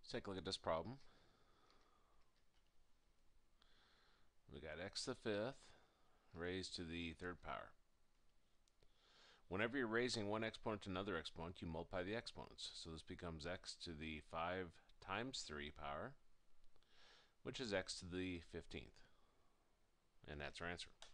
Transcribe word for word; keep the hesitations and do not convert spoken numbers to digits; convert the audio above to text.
take a look at this problem. We got x to the fifth raised to the third power. Whenever you're raising one exponent to another exponent, you multiply the exponents. So this becomes x to the five times three power, which is x to the fifteenth. And that's our answer.